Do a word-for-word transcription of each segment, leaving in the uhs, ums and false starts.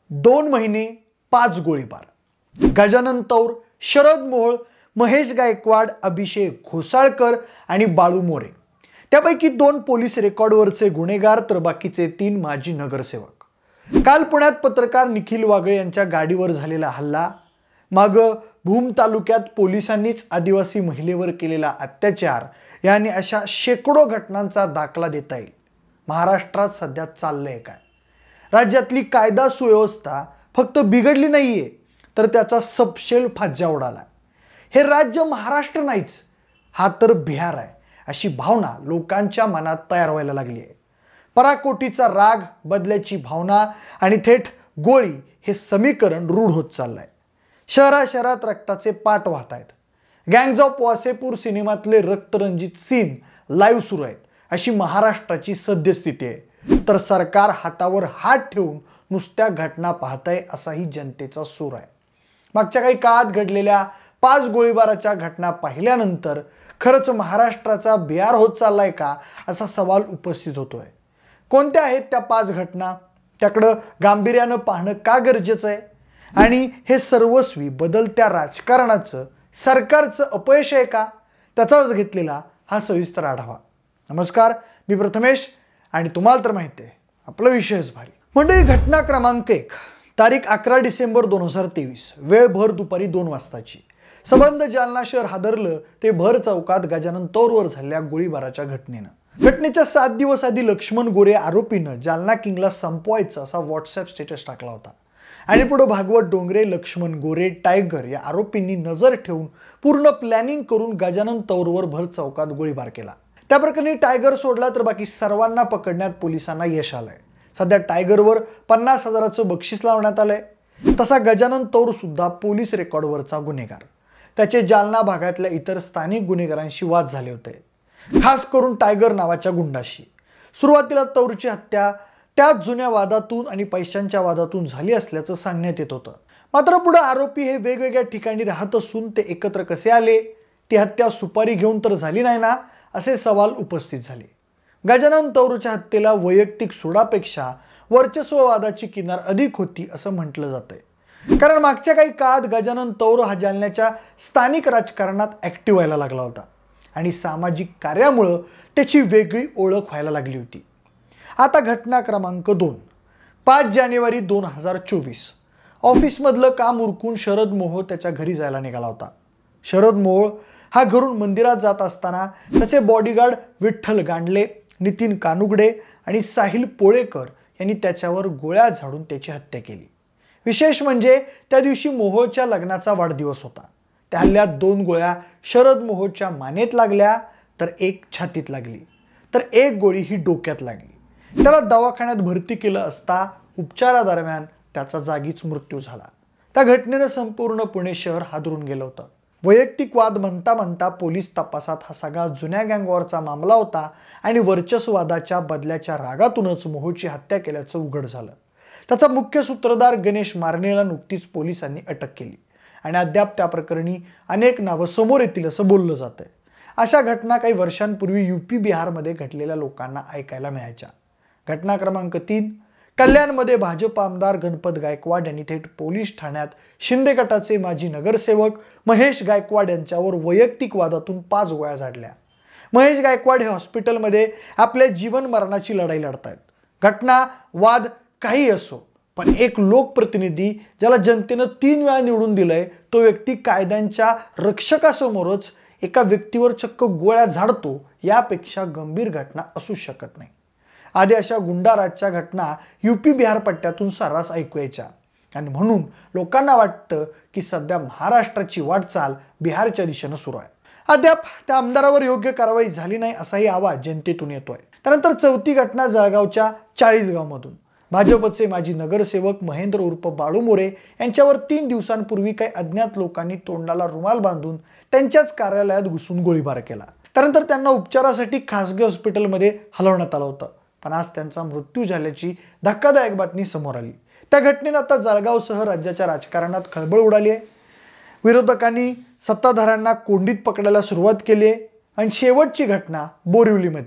दोन महिने पाच गोळीबार। गजानन तौर, शरद मोहोळ, महेश गायकवाड, अभिषेक घोसाळकर आणि बाळू मोरे त्यापैकी दोन पोलीस रेकॉर्डवरचे गुन्हेगार तर बाकीचे तीन माजी नगरसेवक। काल पुण्यात पत्रकार निखिल वागळे यांच्या गाडीवर झालेला हल्ला, माग भूम तालुक्यात पोलिसांनीच आदिवासी महिलेवर केलेला अत्याचार यांनी अशा शेकडो घटनांचा दाखला देता येईल। महाराष्ट्रात सध्या चाललंय काय? राज्यातली कायदा सुव्यवस्था फक्त बिघडली नाहीये तर त्याचा सबशेल फज्जा उडाला। हे राज्य महाराष्ट्र नाहीच, हा तर बिहार आहे अशी भावना लोकांच्या मनात तयार व्हायला लागली आहे। पराकोटीचा राग, बदल्याची भावना आणि थेट गोळी हे समीकरण रूढ होत चाललंय। शहरा शहरात रक्ताचे पाट वाहत आहेत। गँग्स ऑफ वासेपूर सिनेमातले रक्तरंजित सीन लाईव्ह सुरू आहेत अशी महाराष्ट्राची सद्यस्थिती आहे। तर सरकार हातावर हात ठेवून नुसत्या घटना पाहतंय असाही जनतेचा सूर आहे। मागच्या काही काळात घडलेल्या पाच गोळीबाराच्या घटना पाहिल्यानंतर खरंच महाराष्ट्राचा बिहार होत चाललाय का असा सवाल उपस्थित होतोय। कोणत्या आहेत त्या पाच घटना? त्याकडे गांभीर्यानं पाहणं का गरजेचं आहे? आणि हे सर्वस्वी बदलत्या राजकारणाचं सरकारचं अपयश आहे का? त्याचाच घेतलेला हा सविस्तर आढावा। नमस्कार, मी प्रथमेश आणि तुम्हाला तर माहिती आहे आपला विषयच भारी। म्हणजे घटना क्रमांक एक, तारीख अकरा डिसेंबर दोन हजार तेवीस, वेळ भर दुपारी दोन वाजताची। संबंध जालना शहर हादरलं ते भर चौकात गजानन तौरवर झालेल्या गोळीबाराच्या घटनेनं। घटनेच्या सात दिवस आधी लक्ष्मण गोरे आरोपीनं जालना किंगला संपवायचा असा व्हॉट्सअप स्टेटस टाकला होता आणि पुढे भागवत डोंगरे, लक्ष्मण गोरे, टायगर या आरोपींनी नजर ठेवून पूर्ण प्लॅनिंग करून गजानन तौरवर भर चौकात गोळीबार केला। त्या प्रकरणी टायगर सोडला तर बाकी सर्वांना पकडण्यात पोलिसांना यश आलंय। सध्या टायगरवर पन्नास हजाराचं बक्षीस लावण्यात आलंय। तसा गजानन तौर सुद्धा पोलीस रेकॉर्डवरचा गुन्हेगार। त्याचे जालना भागातल्या इतर स्थानिक गुन्हेगारांशी वाद झाले होते, खास करून टायगर नावाच्या गुंडाशी। सुरुवातीला तौरची हत्या त्याच जुन्या वादातून आणि पैशांच्या वादातून झाली असल्याचं सांगण्यात येत होतं। मात्र पुढे आरोपी हे वेगवेगळ्या ठिकाणी राहत असून ते एकत्र कसे आले? ती हत्या सुपारी घेऊन तर झाली नाही ना, असे सवाल उपस्थित झाले। गजानन तौरच्या हत्येला वैयक्तिक सुडापेक्षा वर्चस्ववादाची किनार अधिक होती असं म्हटलं जातंय। कारण मागच्या काही काळात गजानन तौर हा जालन्याच्या स्थानिक राजकारणात ऍक्टिव्ह व्हायला लागला होता आणि सामाजिक कार्यामुळे त्याची वेगळी ओळख व्हायला लागली होती। आता घटना क्रमांक दोन, पाच जानेवारी दोन हजार चोवीस, ऑफिसमधलं काम उरकून शरद मोहोळ त्याच्या घरी जायला निघाला होता। शरद मोहोळ हा घरून मंदिरात जात असताना त्याचे बॉडीगार्ड विठ्ठल गांडले, नितीन कानुगडे आणि साहिल पोळेकर यांनी त्याच्यावर गोळ्या झाडून त्याची हत्या केली। विशेष म्हणजे त्या दिवशी मोहोळच्या लग्नाचा वाढदिवस होता। त्या हल्ल्यात दोन गोळ्या शरद मोहोळच्या मानेत लागल्या तर एक छातीत लागली तर एक गोळी ही डोक्यात लागली। त्याला दवाखान्यात भरती केलं असता उपचारादरम्यान त्याचा जागीच मृत्यू झाला। त्या घटनेनं संपूर्ण पुणे शहर हादरून गेलं होतं। वैयक्तिक वाद म्हणता म्हणता पोलीस तपासात हा सगळा जुन्या गँगवॉरचा मामला होता आणि वर्चस्ववादाच्या बदल्याच्या रागातूनच मोहोळची हत्या केल्याचं उघड झालं। त्याचा मुख्य सूत्रधार गणेश मारणेला नुकतीच पोलिसांनी अटक केली आणि अद्याप त्या प्रकरणी अनेक नावं समोर येतील असं बोललं जातंय। अशा घटना काही वर्षांपूर्वी यूपी बिहारमध्ये घडलेल्या लोकांना ऐकायला मिळायच्या। घटना क्रमांक तीन, कल्याणमध्ये भाजप आमदार गणपत गायकवाड यांनी थेट पोलीस ठाण्यात शिंदे गटाचे माजी नगरसेवक महेश गायकवाड यांच्यावर वैयक्तिक वादातून पाच गोळ्या झाडल्या। महेश गायकवाड हे हॉस्पिटलमध्ये आपल्या जीवन मरणाची लढाई लढतायत। घटना, वाद काही असो, पण एक लोकप्रतिनिधी ज्याला जनतेनं तीन वेळा निवडून दिलंय तो व्यक्ती कायद्यांच्या रक्षकासमोरच एका व्यक्तीवर चक्क गोळ्या झाडतो, यापेक्षा गंभीर घटना असू शकत नाही। आधी अशा गुंडाराजच्या घटना यूपी बिहार पट्ट्यातून सर्रास ऐकू यायच्या आणि म्हणून लोकांना वाटतं की सध्या महाराष्ट्राची वाटचाल बिहारच्या दिशेनं सुरू आहे। अद्याप त्या आमदारावर योग्य कारवाई झाली नाही असाही आवाज जनतेतून येतोय। त्यानंतर चौथी घटना जळगावच्या चाळीसगावमधून भाजपचे माजी नगरसेवक महेंद्र उर्फ बाळू मोरे यांच्यावर तीन दिवसांपूर्वी काही अज्ञात लोकांनी तोंडाला रुमाल बांधून त्यांच्याच कार्यालयात घुसून गोळीबार केला। त्यानंतर त्यांना उपचारासाठी खासगी हॉस्पिटलमध्ये हलवण्यात आलं होतं, पण आज त्यांचा मृत्यू झाल्याची धक्कादायक बातमी समोर आली। त्या घटनेनं आता जळगावसह राज्याच्या राजकारणात खळबळ उडाली आहे। विरोधकांनी सत्ताधाऱ्यांना कोंडीत पकडायला सुरुवात केली आहे आणि शेवटची घटना बोरिवलीमधली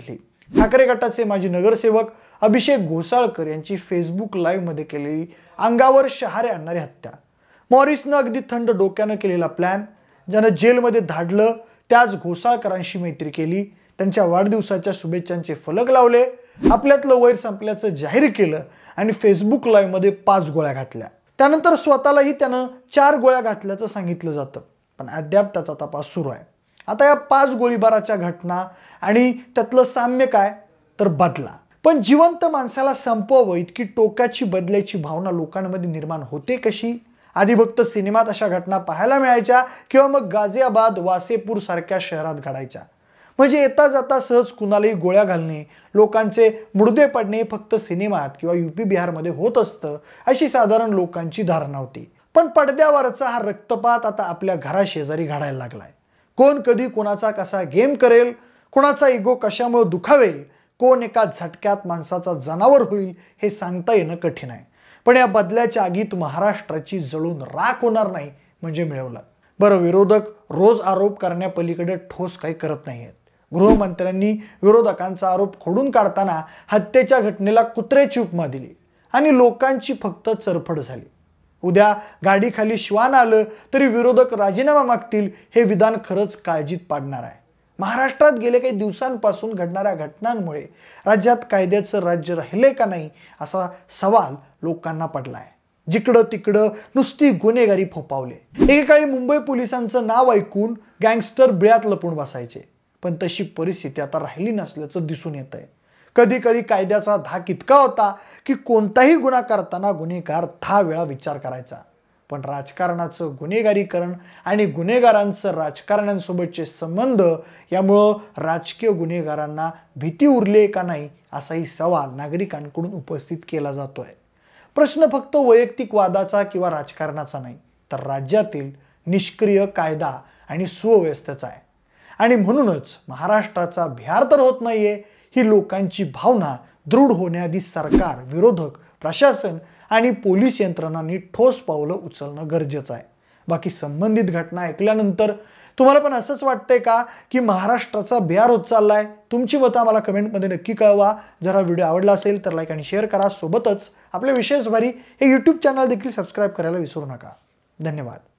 ठाकरे गटाचे माजी नगरसेवक अभिषेक घोसाळकर यांची फेसबुक लाईव्ह मध्ये केलेली अंगावर शहारे आणणारी हत्या, मॉरिसनं अगदी थंड डोक्यानं केलेला प्लॅन, ज्यानं जेलमध्ये धाडलं त्याच घोसाळकरांशी मैत्री केली, त्यांच्या वाढदिवसाच्या शुभेच्छांचे फलक लावले, आपल्यातलं वैर संपल्याचं जाहीर केलं आणि फेसबुक लाईव्ह मध्ये पाच गोळ्या घातल्या. त्यानंतर स्वतःलाही त्यानं चार गोळ्या घातल्याचं सांगितलं जातं, पण अद्याप त्याचा तपास सुरू आहे. आता या पाच गोळीबाराच्या घटना आणि त्यातलं साम्य काय तर बदला. पण जिवंत माणसाला संपवावं इतकी टोकाची बदलायची भावना लोकांमध्ये निर्माण होते कशी? आधी फक्त सिनेमात अशा घटना पाहायला मिळायच्या किंवा मग गाझियाबाद वासेपूर सारख्या शहरात घडायच्या. म्हणजे येता जाता सहज कुणालाही गोळ्या घालणे, लोकांचे मुडदे पडणे फक्त सिनेमात किंवा युपी बिहारमध्ये होत असतं अशी साधारण लोकांची धारणा होती. पण पडद्यावरचा हा रक्तपात आता आपल्या घराशेजारी घडायला लागलाय. कोण कधी कोणाचा कसा गेम करेल, कोणाचा इगो कशामुळे दुखावेल, कोण एका झटक्यात माणसाचा जनावर होईल हे सांगता येणं कठीण आहे. पण या बदल्याच्या आगीत महाराष्ट्राची जळून राख होणार नाही म्हणजे मिळवलं. बरं, विरोधक रोज आरोप करण्यापलीकडे ठोस काही करत नाहीयेत. गृहमंत्र्यांनी विरोधकांचा आरोप खोडून काढताना हत्येच्या घटनेला कुत्र्याची उपमा दिली आणि लोकांची फक्त चरफड झाली. उद्या गाडीखाली श्वान आलं तरी विरोधक राजीनामा मागतील हे विधान खरंच काळजीत पाडणार आहे. महाराष्ट्रात गेले काही दिवसांपासून घडणाऱ्या घटनांमुळे राज्यात कायद्याचं राज्य राहिले का नाही असा सवाल लोकांना पडलाय. जिकडं तिकडं नुसती गुन्हेगारी फोपावले. एकेकाळी मुंबई पोलिसांचं नाव ऐकून गँगस्टर बिळात लपून बसायचे, पण तशी परिस्थिती आता राहिली नसल्याचं दिसून येत आहे. कधी काळी कायद्याचा धाक इतका होता की कोणताही गुन्हा करताना गुन्हेगार दहा वेळा विचार करायचा. पण राजकारणाचं गुन्हेगारीकरण आणि गुन्हेगारांचं राजकारण्यांसोबतचे संबंध यामुळं राजकीय गुन्हेगारांना भीती उरली का नाही असाही सवाल नागरिकांकडून उपस्थित केला जातोय. प्रश्न फक्त वैयक्तिक वादाचा किंवा राजकारणाचा नाही, तर राज्यातील निष्क्रिय कायदा आणि सुव्यवस्थेचा आहे. आणि म्हणूनच महाराष्ट्राचा बिहार तर होत नाहीये ही लोकांची भावना दृढ होण्याआधी सरकार, विरोधक, प्रशासन आणि पोलीस यंत्रणांनी ठोस पावलं उचलणं गरजेचं आहे. बाकी संबंधित घटना ऐकल्यानंतर तुम्हाला पण असंच वाटतंय का की महाराष्ट्राचा बिहार होत चाललाय? तुमची मतं आम्हाला कमेंटमध्ये नक्की कळवा. जर हा व्हिडिओ आवडला असेल तर लाईक आणि शेअर करा. सोबतच आपल्या विशेष भारी हे यूट्यूब चॅनल देखील सबस्क्राईब करायला विसरू नका. धन्यवाद.